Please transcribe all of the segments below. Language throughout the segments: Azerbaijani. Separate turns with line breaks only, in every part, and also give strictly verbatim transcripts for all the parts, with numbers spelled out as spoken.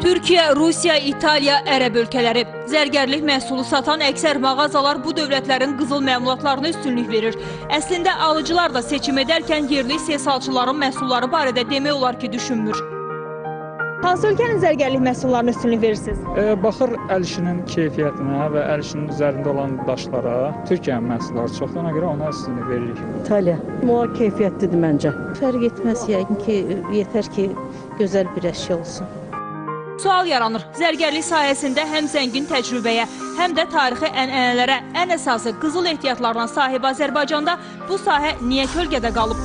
Türkiyə, Rusiya, İtaliya, Ərəb ölkələri. Zərgərlik məhsulu satan əksər mağazalar bu dövlətlərin qızıl məmulatlarına üstünlük verir. Əslində alıcılar da seçim edərkən yerli istehsalçıların məhsulları barədə demək olar ki, düşünmür. Hansı ölkənin zərgərlik məhsullarına üstünlük verirsiniz?
E, baxır əl işinin keyfiyyətinə və əl işinin üzərində olan daşlara Türkiyənin məhsulları çoxdur, ona görə ona üstünlük veririk.
İtaliya. O keyfiyyətlidir məncə.
Fərq etməz yəqin ki, yetər ki, gözəl bir əşya olsun.
Sual yaranır. Zərgərlik sayəsində həm zəngin təcrübəyə, həm də tarixi ənənələrə, ən əsası qızıl ehtiyatlarına sahib Azərbaycanda bu sahə niyə kölgədə qalıb?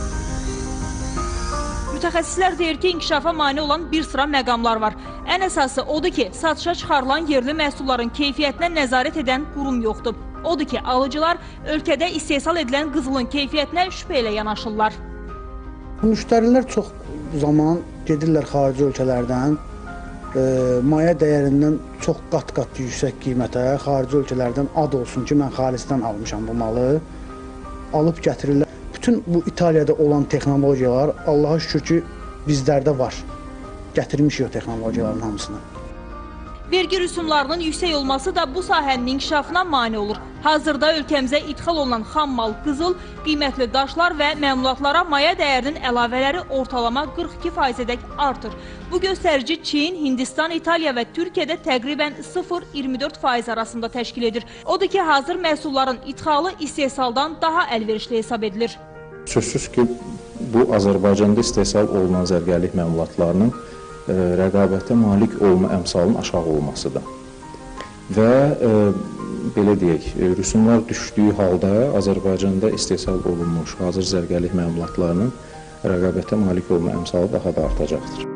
Mütəxəssislər deyir ki, inkişafa mane olan bir sıra məqamlar var. Ən əsası odur ki, satışa çıxarılan yerli məhsulların keyfiyyətinə nəzarət edən qurum yoxdur. Odur ki, alıcılar ölkədə istehsal edilən qızılın keyfiyyətinə şübhə ilə yanaşırlar.
Müştərilər çox zaman gedirlər xarici ölkələrdən, e, maya dəyərindən çox qat-qat yüksək qiymətə xarici ölkələrdən ad olsun ki, mən xaricdən almışam bu malı, alıb gətirirlər. Bütün bu İtaliyada olan texnologiyalar Allaha şükür ki, bizlərdə var. Gətirmişik o texnologiyaların hamısını.
Vergi rüsumlarının yüksək olması da bu sahənin inkişafına mane olur. Hazırda ölkəmizə idxal olunan xam mal, qızıl, qiymətli daşlar və məmulatlara maya dəyərinin əlavələri ortalama qırx iki faizədək artır. Bu göstərici Çin, Hindistan, İtaliya və Türkiyədə təqribən sıfır iyirmi dörd faiz arasında təşkil edir. Odur ki, hazır məhsulların idxalı istehsaldan daha əlverişli hesab edilir.
Sözsüz ki, bu Azərbaycanda istehsal olunan zərgərlik məmulatlarının rəqabətə malik olma əmsalının aşağı olmasıdır. Və e, belə deyək, rüsumlar düşdüyü halda Azərbaycanda istehsal olunmuş hazır zərgərlik məmulatlarının rəqabətə malik olma əmsalı daha da artacaqdır.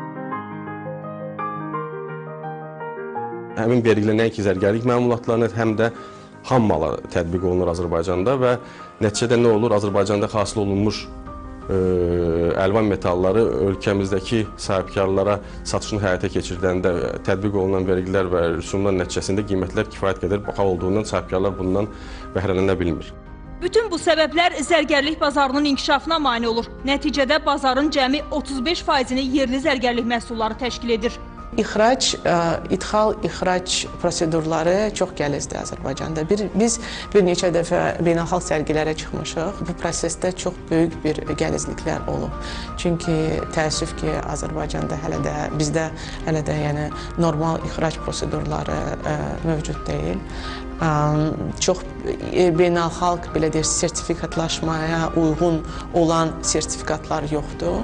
Həmin vergilə nəinki zərgərlik məmulatlarına, həm də xam mala tətbiq olunur Azərbaycanda və nəticədə nə olur? Azərbaycanda hasil olunmuş əlvan metalları ölkəmizdəki sahibkarlara satışını həyata keçirdəndə tətbiq olunan vergilər və rüsumlar nəticəsində qiymətlər kifayət qədər baha olduğundan sahibkarlar bundan bəhrələnə bilmir.
Bütün bu səbəblər zərgərlik bazarının inkişafına mane olur. Nəticədə bazarın cəmi otuz beş faizini yerli zərgərlik məhsulları təşkil edir.
İxrac, idxal, ixrac prosedurları çox gəlizdir Azərbaycanda. Bir, biz bir neçə dəfə beynəlxalq sərgilərə çıxmışıq. Bu prosesdə çox böyük bir gəlizliklər olub. Çünki təəssüf ki, Azərbaycanda hələ də, bizdə hələ də yəni, normal ixrac prosedurları ə, mövcud deyil. Ə, çox beynəlxalq belə deyir, sertifikatlaşmaya uyğun olan sertifikatlar yoxdur.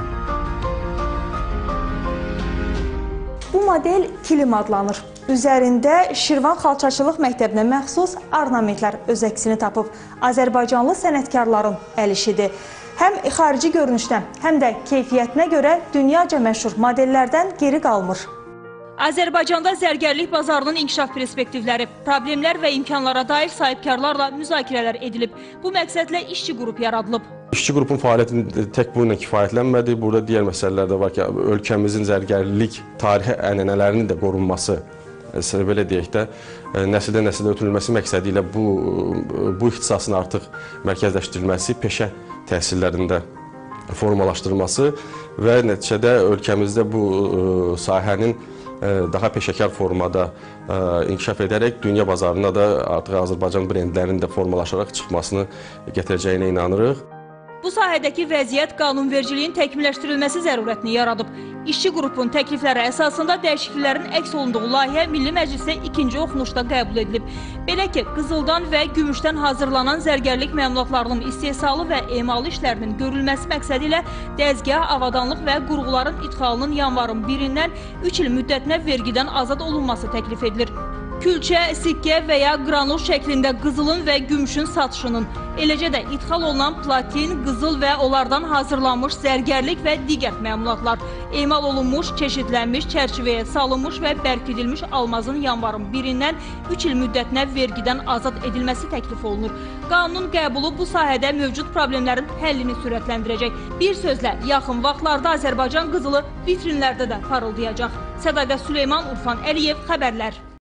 Bu model kilim adlanır. Üzərində Şirvan Xalçaçılıq Məktəbinə məxsus ornamentlər öz əksini tapıb. Azərbaycanlı sənətkarların əl işidir. Həm xarici görünüşdən, həm də keyfiyyətinə görə dünyaca məşhur modellərdən geri qalmır.
Azərbaycanda zərgərlik bazarının inkişaf perspektivləri, problemlər və imkanlara dair sahibkarlarla müzakirələr edilib. Bu məqsədlə işçi qrup yaradılıb.
İşçi qrupun fəaliyyətini tək bu ilə kifayətlənmədi. Burada digər məsələlər də var ki, ölkəmizin zərgərlik tarixi ənənələrinin də qorunması, belə deyək də, nəsildən nəsildə ötürülməsi məqsədi ilə bu, bu ixtisasın artıq mərkəzləşdirilməsi, peşə təhsillərində formalaşdırılması və nəticədə ölkəmizdə bu sahənin daha peşəkar formada inkişaf edərək dünya bazarına da artıq Azərbaycan brendlərinin də formalaşaraq çıxmasını gətirəcəyinə inanırıq.
Bu sahədəki vəziyyət qanunvericiliyin təkmilləşdirilməsi zərurətini yaradıb. İşçi qrupun təklifləri əsasında dəyişikliklərin əks olunduğu layihə Milli Məclisdə ikinci oxunuşda qəbul edilib. Belə ki, qızıldan və gümüşdən hazırlanan zərgərlik məmulatlarının istehsalı və emalı işlərinin görülməsi məqsədi ilə dəzgah, avadanlıq və qurğuların idxalının yanvarın birindən üç il müddətinə vergidən azad olunması təklif edilir. Külçə, sikkə və ya qranul şəklində qızılın və gümüşün satışının, eləcə də idxal olunan platin, qızıl və onlardan hazırlanmış zərgərlik və digər məmulatlar, emal olunmuş, çeşidlənmiş, çərçivəyə salınmış və bərkidilmiş almazın yanvarın birindən üç il müddətinə vergidən azad edilməsi təklif olunur. Qanunun qəbulu bu sahədə mövcud problemlərin həllini sürətləndirəcək. Bir sözlə, yaxın vaxtlarda Azərbaycan qızılı vitrinlərdə də parıldayacaq. Sədaqət Süleyman, Urfan Əliyev, xəbərlər.